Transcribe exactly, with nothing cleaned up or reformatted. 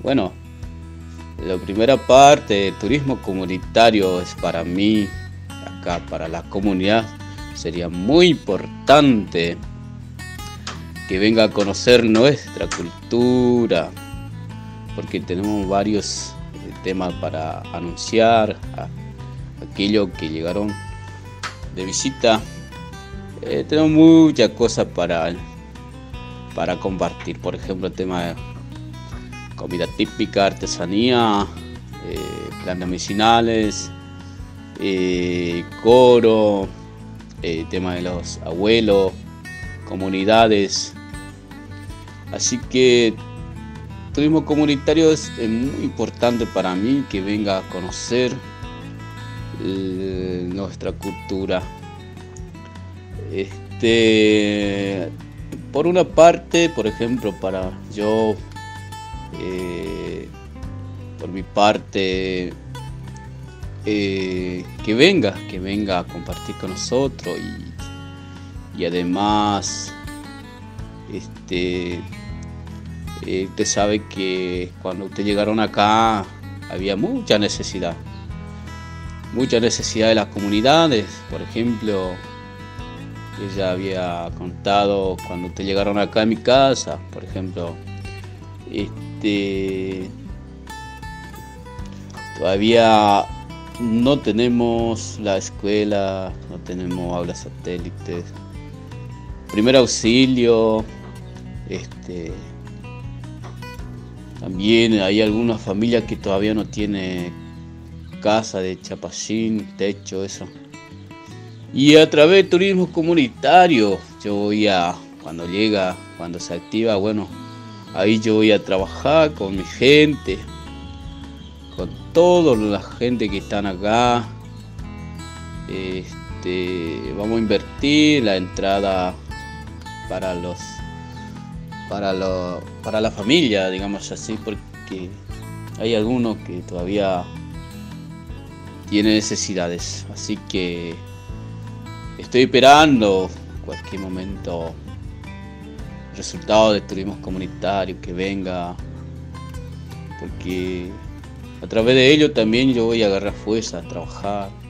Bueno, la primera parte, turismo comunitario, es para mí, acá para la comunidad, sería muy importante que venga a conocer nuestra cultura, porque tenemos varios eh, temas para anunciar a aquellos que llegaron de visita. Eh, tenemos muchas cosas para, para compartir, por ejemplo, el tema de comida típica, artesanía, eh, plantas medicinales, eh, coro, eh, tema de los abuelos, comunidades. Así que turismo comunitario es, es muy importante para mí que venga a conocer eh, nuestra cultura. Este, por una parte, por ejemplo, para yo, eh, por mi parte, eh, que venga, que venga a compartir con nosotros y, y además, este, eh, usted sabe que cuando ustedes llegaron acá había mucha necesidad, mucha necesidad de las comunidades. Por ejemplo, ella había contado cuando ustedes llegaron acá a mi casa, por ejemplo, este, todavía no tenemos la escuela, no tenemos aulas satélites, primer auxilio, este, también hay algunas familias que todavía no tienen casa de chapacín, techo, eso. Y a través de turismo comunitario, yo voy a, cuando llega, cuando se activa, bueno, ahí yo voy a trabajar con mi gente, con toda la gente que están acá. Este, vamos a invertir la entrada para los, para los, para la familia, digamos así, porque hay algunos que todavía tienen necesidades. Así que estoy esperando en cualquier momento resultado de turismo comunitario que venga, porque a través de ello también yo voy a agarrar fuerza a trabajar.